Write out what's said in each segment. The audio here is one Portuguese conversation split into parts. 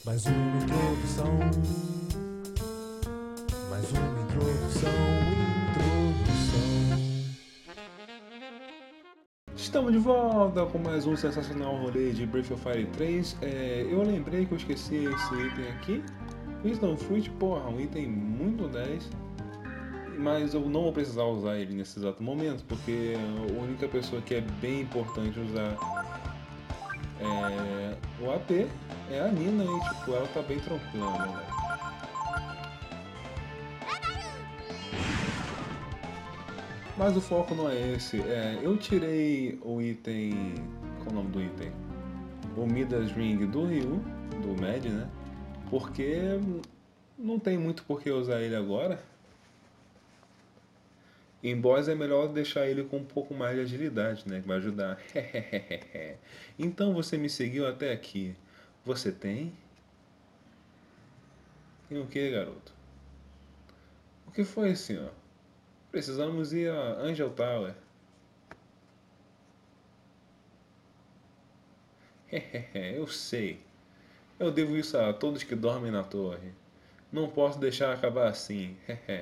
Mais uma introdução. Mais uma introdução. Estamos de volta com mais um sensacional rolê de Breath of Fire 3. Eu lembrei que eu esqueci esse item aqui. Wisdom Fruit, porra, um item muito 10. Mas eu não vou precisar usar ele nesse exato momento, porque a única pessoa que é bem importante usar o AP é a Nina e tipo, ela tá bem tranquila, na verdade. Mas o foco não é esse. Eu tirei o item. Qual é o nome do item? O Midas Ring do Ryu, do Mad, né? Porque não tem muito por que usar ele agora. Em boss é melhor deixar ele com um pouco mais de agilidade, né? Que vai ajudar. Então você me seguiu até aqui. Você tem? Tem o que, garoto? O que foi, senhor? Precisamos ir a Angel Tower. Eu sei. Eu devo isso a todos que dormem na torre. Não posso deixar acabar assim.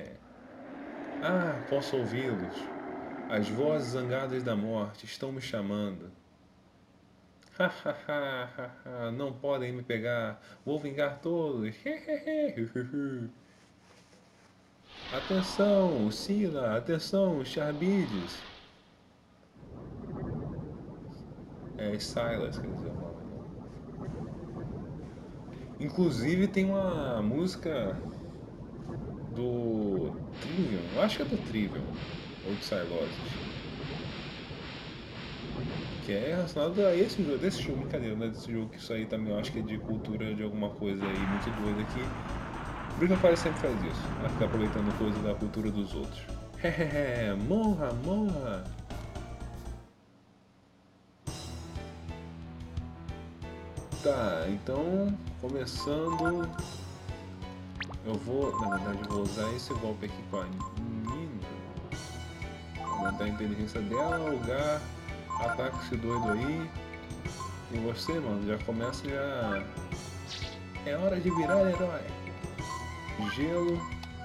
Ah, posso ouvi-los. As vozes zangadas da morte estão me chamando. Não podem me pegar. Vou vingar todos. Atenção, Sila. Atenção, Charbides. É Silas, quer dizer o nome. Inclusive tem uma música do Trivium. Eu acho que é do Trivium. Ou de Silosis. Que é relacionado a esse jogo, desse jogo, brincadeira, né? Desse jogo, que isso aí também eu acho que é de cultura de alguma coisa aí muito doida aqui. Free Fire sempre faz isso, ela fica aproveitando coisa da cultura dos outros. Morra, morra! Tá, então, começando, eu vou, na verdade, eu vou usar esse golpe aqui com a Nina. Aumentar a inteligência dela, lugar, ataca esse doido aí. E você, mano, já começa já... É hora de virar herói. Gelo,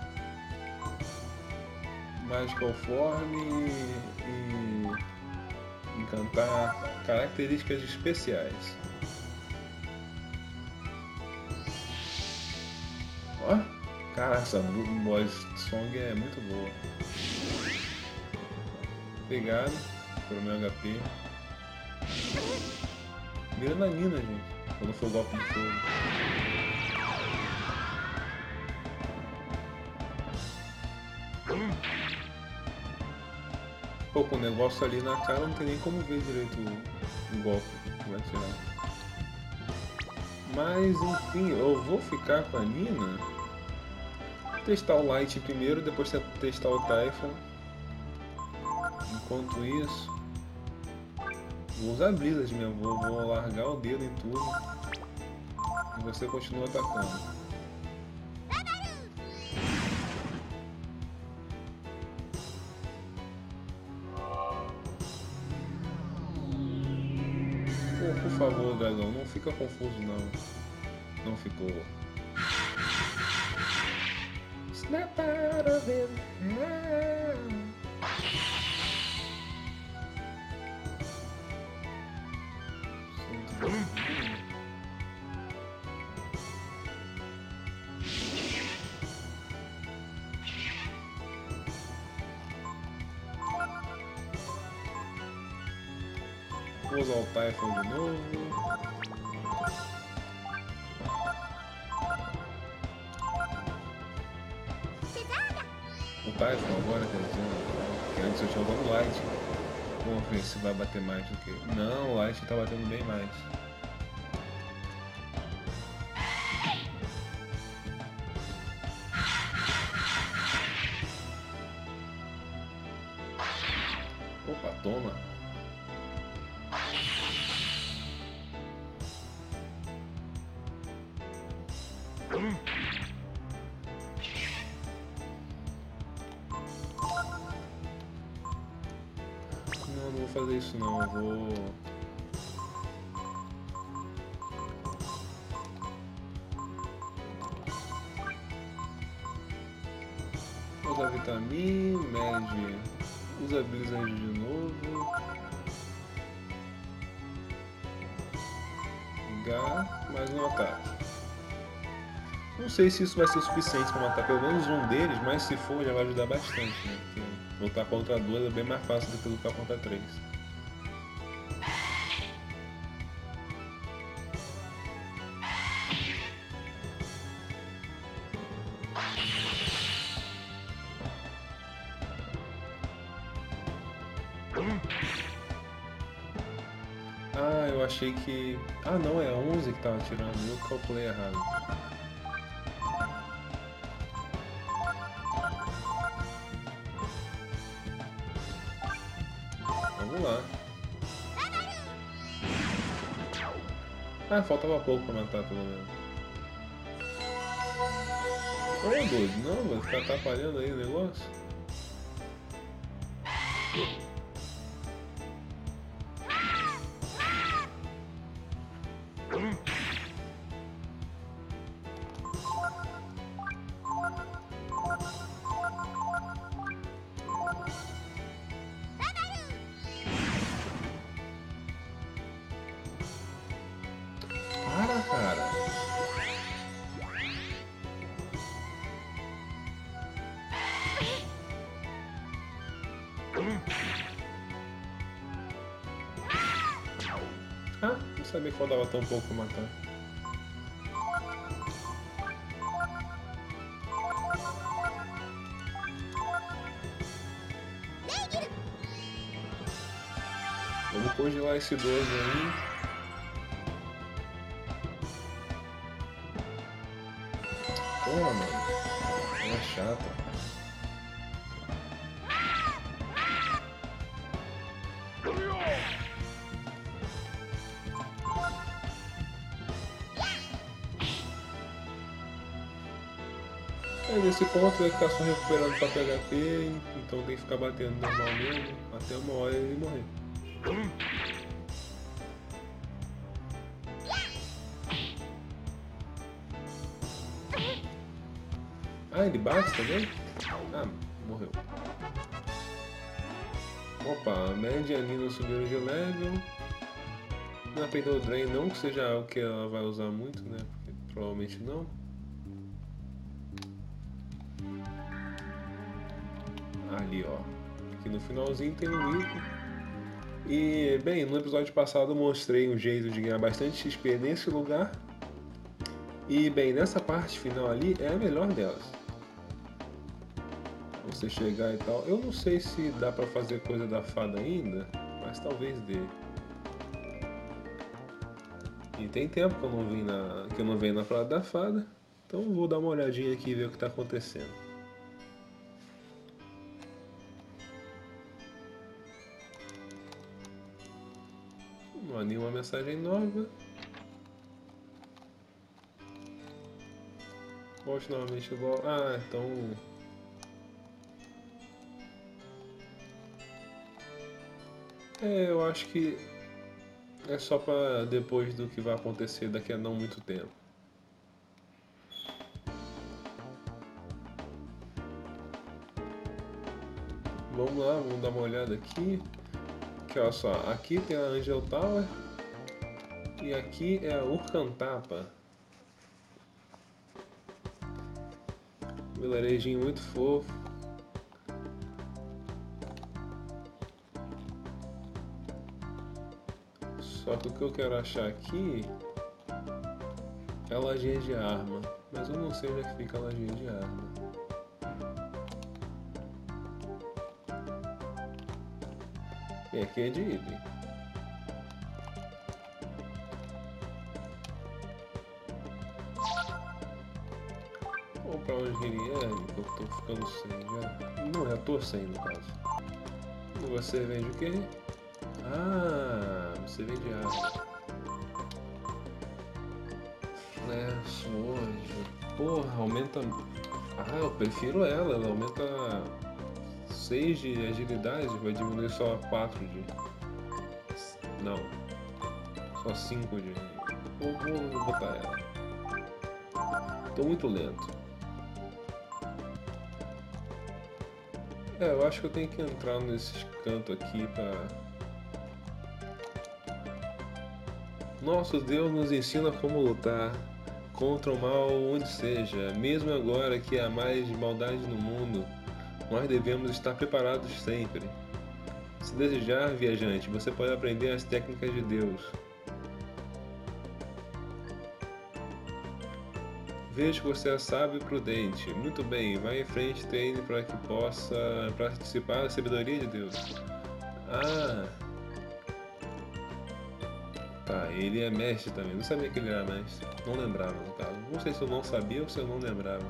Magical Form e encantar características especiais. Ó, cara, essa voz song é muito boa. Obrigado pelo meu HP. Mira na Nina, gente, quando for o golpe de fogo. Pô, com o negócio ali na cara não tem nem como ver direito o golpe que vai tirar. Mas enfim, eu vou ficar com a Nina. Testar o Light primeiro, depois testar o Typhon. Enquanto isso, vou usar Blizzard mesmo, vou largar o dedo em tudo. E você continua atacando. Pô, por favor, dragão, não fica confuso não. Não ficou. Snap out of it. Vou usar o Typhon de novo. O Typhon agora, quer dizer, que antes eu tinha usado o Light. Vamos ver se vai bater mais do que... Não, o Light tá batendo bem mais. Opa, toma. Não, não vou fazer isso não, eu vou... usa vitamina, mede, usa blizzard de novo. Ligar, mais um ataque. Não sei se isso vai ser o suficiente para matar pelo menos um deles, mas se for já vai ajudar bastante, né? Porque lutar contra duas é bem mais fácil do que lutar contra três. Ah, eu achei que... Ah não, é 11 que tava tirando, eu calculei errado. Vamos lá. Ah, faltava pouco pra matar pelo menos. Ô doido, não, vai ficar atrapalhando aí o negócio. Para, cara. Ah, não sabia que faltava tão pouco pra matar. Vamos congelar esse 12 aí. Porra, mano. Ela é chata. Aí nesse ponto vai ficar só recuperando pra HP, então tem que ficar batendo normal mesmo, até uma hora ele morrer. Ah, ele bate também? Ah, morreu. Opa, a média e a Nina subiram de level. Na Peidou Drain não que seja algo que ela vai usar muito, né? Porque provavelmente não. Ali, ó. Aqui no finalzinho tem um item. E, bem, no episódio passado eu mostrei um jeito de ganhar bastante XP nesse lugar. E, bem, nessa parte final ali é a melhor delas. Você chegar e tal. Eu não sei se dá pra fazer coisa da fada ainda, mas talvez dê. E tem tempo que eu não venho na Praia da Fada, então vou dar uma olhadinha aqui e ver o que está acontecendo. Não há nenhuma mensagem nova. Volte novamente igual. Ah, então. É, eu acho que é só para depois do que vai acontecer daqui a não muito tempo. Vamos lá, vamos dar uma olhada aqui. Que olha só, aqui tem a Angel Tower e aqui é a Urcantapa. Vilarejinho muito fofo. Só que o que eu quero achar aqui é a lojinha de arma, mas eu não sei onde é que fica a lojinha de arma. E aqui é de item. Vou pra onde ele é, que eu tô ficando sem já. Não, já tô sem no caso. E você vende o quê? Ah, você vende arma. Sword. Porra, aumenta. Ah, eu prefiro ela. Ela aumenta 6 de agilidade, vai diminuir só 4 de. Não. Só 5 de. Vou botar ela. Tô muito lento. É, eu acho que eu tenho que entrar nesses cantos aqui pra... Nosso Deus nos ensina como lutar contra o mal onde seja. Mesmo agora que há mais maldade no mundo, nós devemos estar preparados sempre. Se desejar, viajante, você pode aprender as técnicas de Deus. Vejo que você é sábio e prudente. Muito bem, vá em frente e treine para que possa participar da sabedoria de Deus. Ah, tá, ele é mestre também. Não sabia que ele era mestre. Não lembrava, no caso. Não sei se eu não sabia ou se eu não lembrava.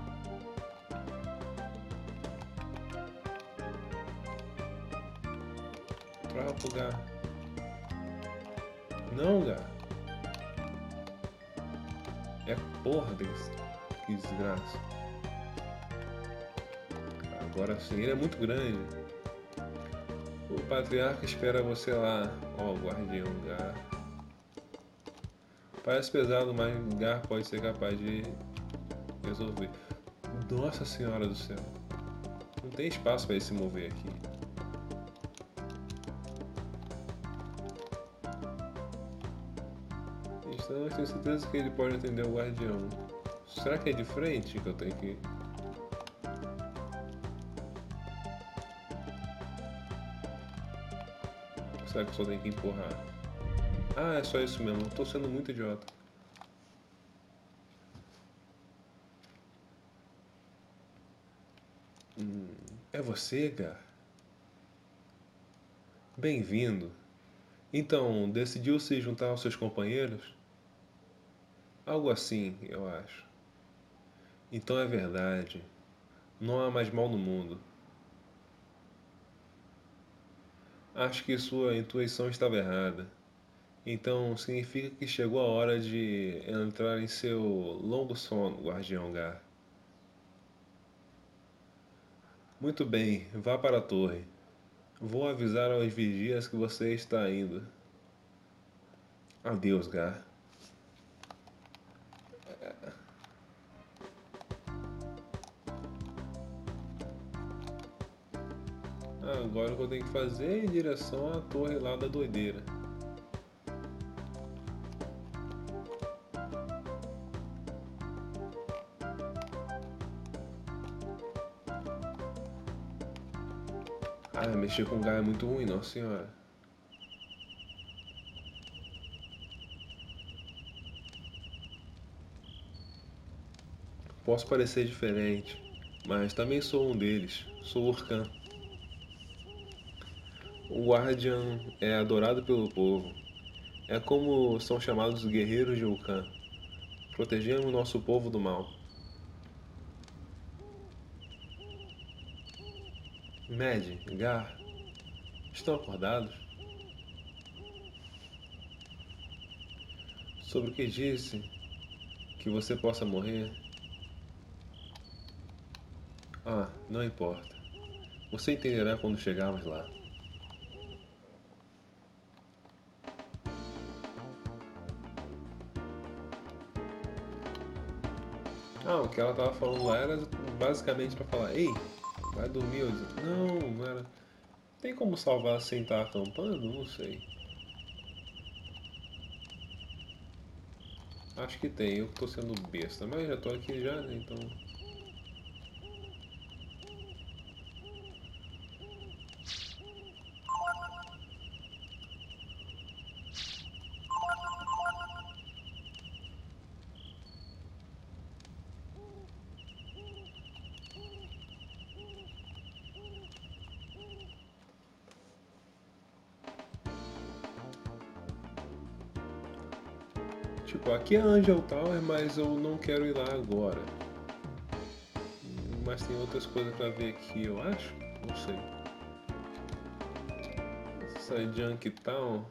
Pra Gar. Não, Gar. É porra desse. Que desgraça. Agora sim, ele é muito grande. O patriarca espera você lá. Ó, o guardião Gar. Parece pesado, mas Gar pode ser capaz de resolver. Nossa senhora do céu. Não tem espaço para ele se mover aqui. Então eu tenho certeza que ele pode atender o guardião. Será que é de frente que eu tenho que... Ou será que eu só tenho que empurrar? Ah, é só isso mesmo. Eu tô sendo muito idiota. É você, Gar? Bem-vindo. Então, decidiu se juntar aos seus companheiros? Algo assim, eu acho. Então é verdade. Não há mais mal no mundo. Acho que sua intuição estava errada. Então significa que chegou a hora de entrar em seu longo sono, Guardião Gar. Muito bem, vá para a torre. Vou avisar aos vigias que você está indo. Adeus, Gar. Agora o que eu tenho que fazer é ir em direção à torre lá da doideira. Ah, mexer com Gar é muito ruim, nossa senhora. Posso parecer diferente, mas também sou um deles. Sou Urkan. O Guardian é adorado pelo povo. É como são chamados os guerreiros de Urkan. Protegemos nosso povo do mal. Mad, Gar, estão acordados? Sobre o que disse que você possa morrer? Ah, não importa. Você entenderá quando chegarmos lá. Ah, o que ela tava falando lá era basicamente pra falar: Ei, vai dormir. Eu disse, não, não era. Tem como salvar sem estar acampando? Não sei. Acho que tem, eu que tô sendo besta, mas já tô aqui já, né? Então. Tipo, aqui é Angel Tower, mas eu não quero ir lá agora. Mas tem outras coisas pra ver aqui, eu acho? Não sei. Essa Junk Town.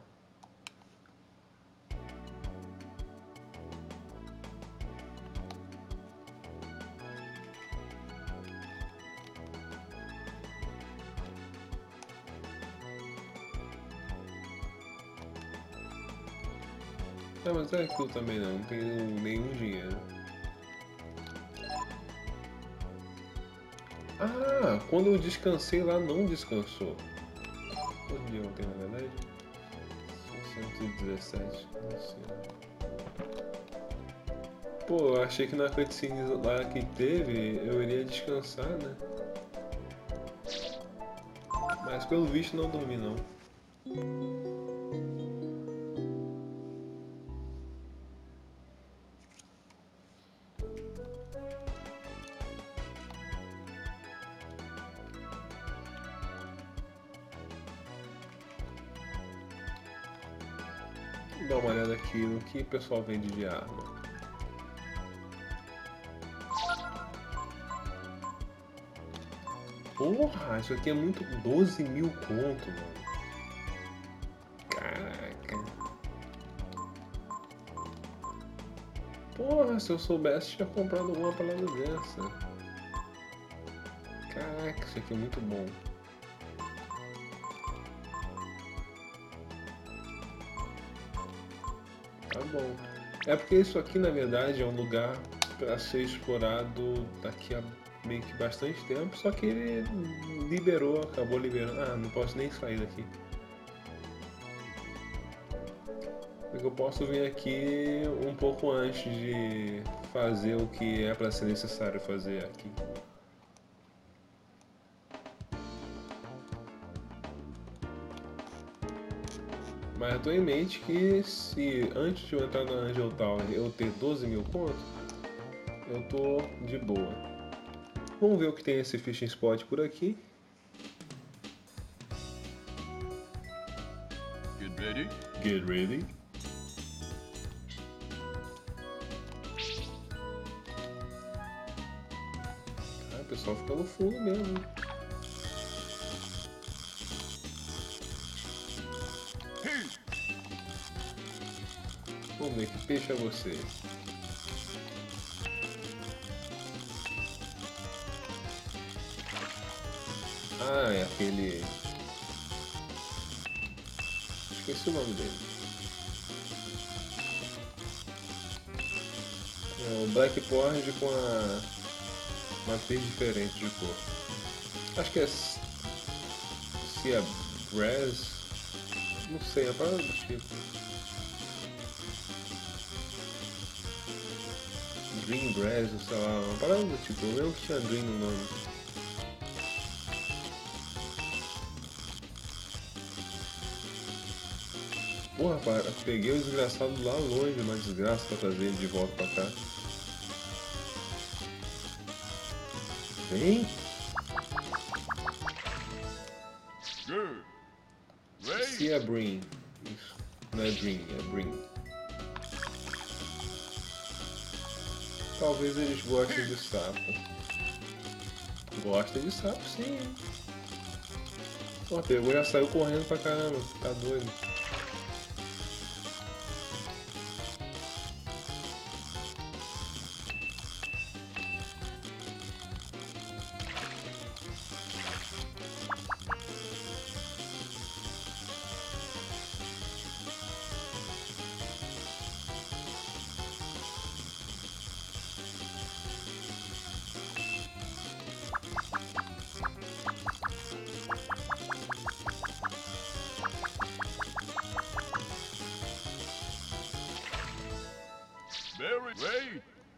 Ah, mas é aquilo também não tenho nenhum dinheiro. Ah, quando eu descansei lá, não descansou. Quanto dia eu tenho, na verdade? 617. Não sei. Pô, eu achei que na cutscene lá que teve, eu iria descansar, né? Mas pelo visto não dormi, não. Vou dar uma olhada aqui no que o pessoal vende de arma. Porra, isso aqui é muito... 12 mil conto, mano. Caraca. Porra, se eu soubesse, tinha comprado alguma parada dessa. Caraca, isso aqui é muito bom. Tá bom. É porque isso aqui, na verdade, é um lugar para ser explorado daqui a meio que bastante tempo, só que ele liberou, acabou liberando. Ah, não posso nem sair daqui. Porque eu posso vir aqui um pouco antes de fazer o que é para ser necessário fazer aqui. Mas eu tô em mente que se antes de eu entrar na Angel Tower eu ter 12 mil pontos, eu tô de boa. Vamos ver o que tem esse fishing spot por aqui. Get ready. Get ready. Ah, o pessoal fica no fundo mesmo. Vamos ver que peixe é você. Ah, é aquele... Esqueci o nome dele. É o Black Porridge com uma matriz diferente de cor. Acho que é Sea Brass. Não sei, é a parada do tipo. Green Brass, sei lá, uma parada do tipo. Eu lembro que tinha Green no nome. Porra, peguei o desgraçado lá longe, uma desgraça pra trazer ele de volta pra cá. Vem! Se é Brin. Isso. Não é Brin, é Brin. Talvez eles gostem de sapo. Gosta de sapo, sim. Pô, pegou e já saiu correndo pra caramba. Tá doido. Very great.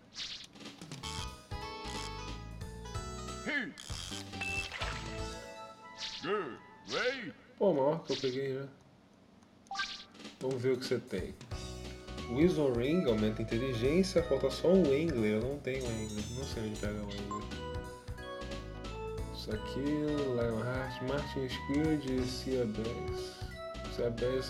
Good. Great. Pô, maior que eu peguei, né? Vamos ver o que você tem. Wisdom Ring aumenta a inteligência, falta só um Wangler. Eu não tenho Wangler, não sei onde pegar o Wangler. Isso aqui, Lionheart, Martin Skill, Sea Bass. Sea Bass.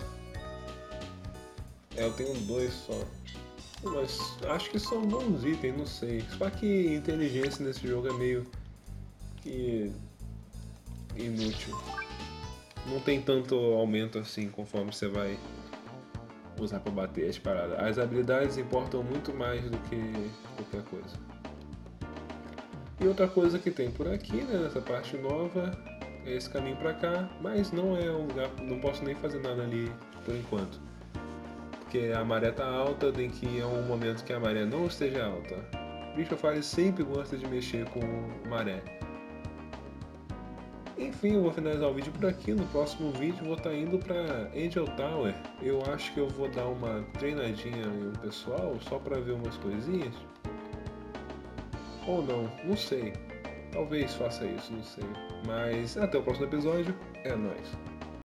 É, eu tenho 2 só. Mas acho que são bons itens, não sei. Só que inteligência nesse jogo é meio que inútil. Não tem tanto aumento assim conforme você vai usar para bater as paradas. As habilidades importam muito mais do que qualquer coisa. E outra coisa que tem por aqui, né, nessa parte nova, é esse caminho pra cá, mas não é um lugar, não posso nem fazer nada ali por enquanto. Porque a maré tá alta, tem que ir a um momento que a maré não esteja alta. Bicho Fire sempre gosta de mexer com maré. Enfim, eu vou finalizar o vídeo por aqui. No próximo vídeo eu vou estar indo para Angel Tower. Eu acho que eu vou dar uma treinadinha em um pessoal só para ver umas coisinhas. Ou não sei. Talvez faça isso, não sei. Mas até o próximo episódio. É nóis.